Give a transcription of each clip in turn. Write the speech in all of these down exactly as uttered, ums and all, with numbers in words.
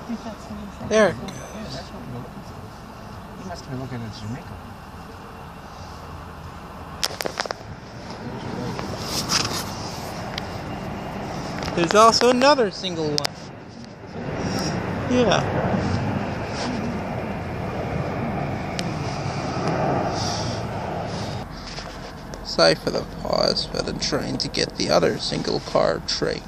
think that's what he said. There it Yeah, goes. that's what we're looking for. He must have been looking at Jamaica. There's also another single one. Yeah. Sorry for the pause, but I'm trying to get the other single car tray.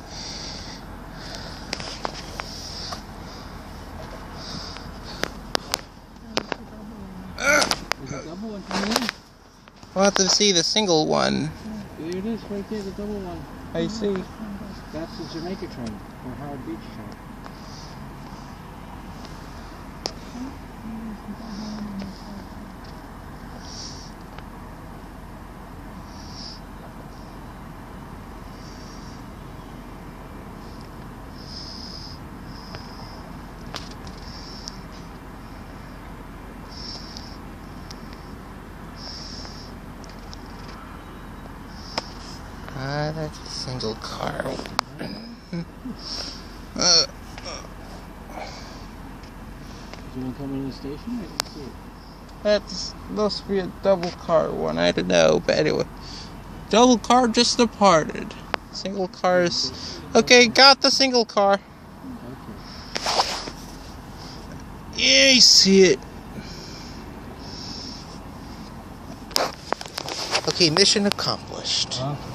There's a double one coming in. We'll have to see the single one. There it is, right there, the double one. I see. That's the Jamaica train, or Howard Beach train. Ah, that's a single car. uh, Did you come in the station? I didn't see it. That's must be a double car one. I don't know, but anyway, double car just departed. Single cars. Okay, got the single car. Okay. Yeah, you see it. Okay, mission accomplished. Okay.